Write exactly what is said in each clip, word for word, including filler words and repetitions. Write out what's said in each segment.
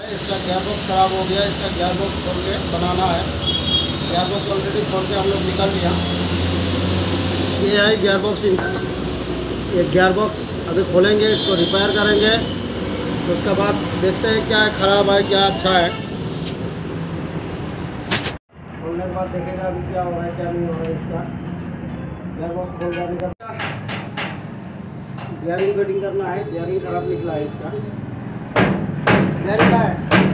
इसका gear box ख़राब हो गया, इसका गियर बॉक्स खोल के बनाना है। गियर बॉक्स ऑलरेडी खोल के हम लोग निकाल लिया। ये है गियर बॉक्स, ये गियर बॉक्स अभी खोलेंगे, इसको रिपेयर करेंगे, तो उसके बाद देखते हैं क्या है, ख़राब है क्या अच्छा है। खोलने के बाद देखेगा अभी क्या हो रहा है क्या नहीं हो रहा है। इसका गियर बॉक्स खोल जाने का गियरिंग फिटिंग करना है। गियरिंग खराब निकला है इसका। गियरिंग का है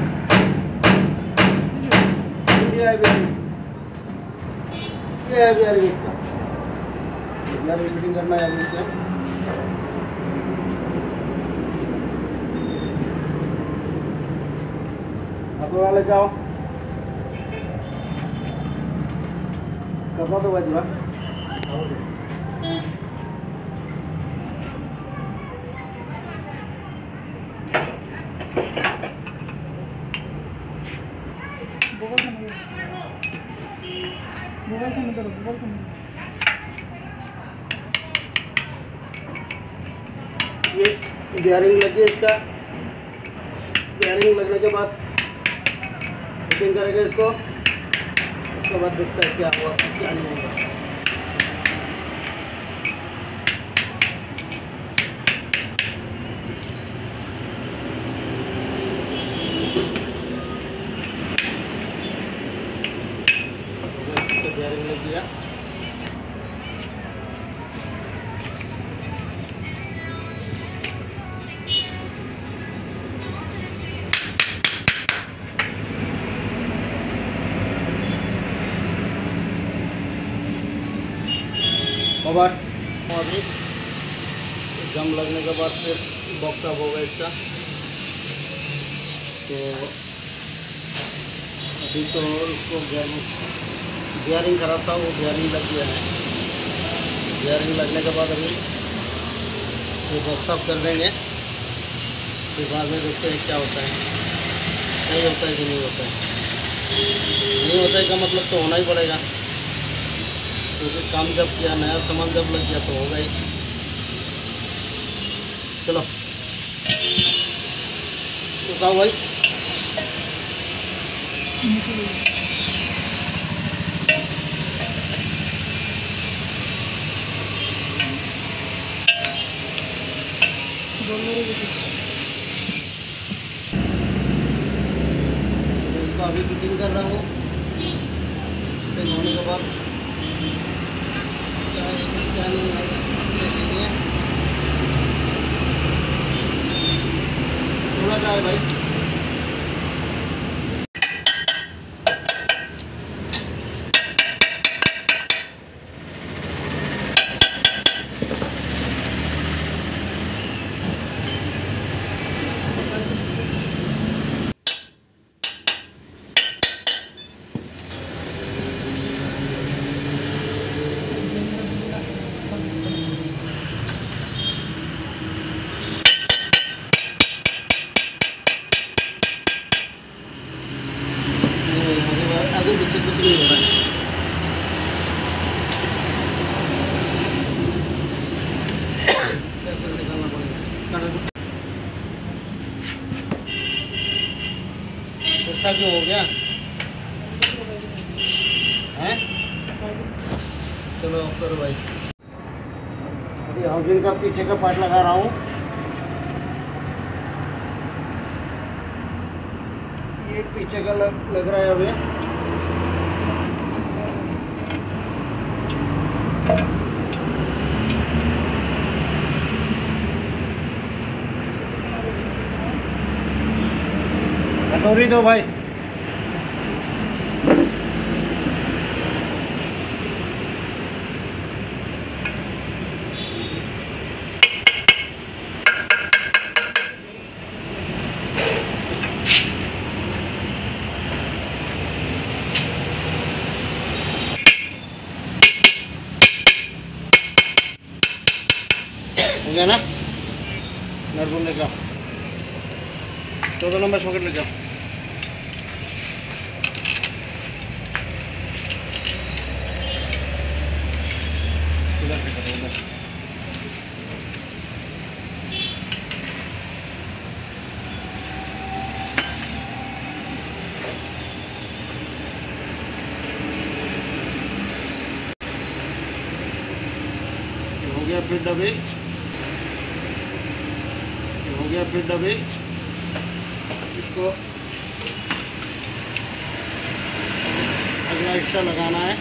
इंडिया है गियरिंग, ये है गियरिंग इसका। गियरिंग फिटिंग करना है अभी इसका। कपड़ा ले जाओ, कपड़ा तो भाई दूरा ये गियरिंग लगी है इसका। गियरिंग लगने के बाद फिटिंग करेंगे इसको, उसके बाद देखते हैं क्या हुआ क्या नहीं होगा। गियरिंग लग गया। और अभी जम लगने के बाद फिर बॉक्स अप होगा इसका। तो अभी तो इसको गियरिंग खराब था, वो गियरिंग लग गया है। गियरिंग लगने के बाद अभी ये बॉक्स अप कर देंगे, फिर बाद में देखते हैं क्या होता है, नहीं होता है कि नहीं होता है। नहीं होता है का मतलब तो होना ही पड़ेगा, क्योंकि तो काम जब किया, नया सामान जब लग गया तो होगा ही। चलो उठाओ भाई। इसको अभी फिटिंग कर रहा हूँ। फिटिंग होने के बाद क्या नहीं होगा देखेंगे। थोड़ा सा है भाई। आगे पीछे कुछ नहीं हो रहा है। निकालना पड़ेगा। ऐसा क्यों हो गया है? चलो करो भाई। अभी हाउसिंग का पीछे का पार्ट लगा रहा हूँ। ये पीछे का लग, लग रहा है अभी। कटोरी दो भाई। हो गया ना? नरबुल ले जाओ, चौदह नंबर सॉकेट ले जाओ। उधर से करो, उधर। फिर डबे, हो गया फिर डबे। इसको अगला एक्स्ट्रा लगाना है।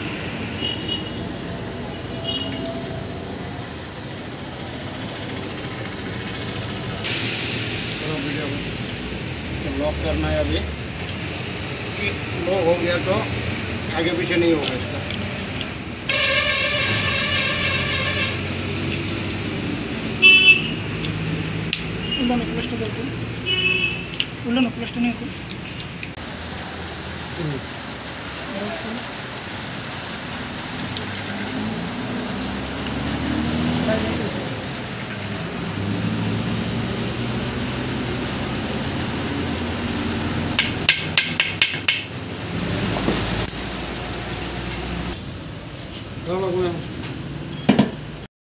चलो वीडियो को लॉक करना है अभी, कि लॉक हो गया तो आगे पीछे नहीं होगा इसका। उल्ला प्लस्ट करके उल्ला प्लस्ट नहीं होती। चलो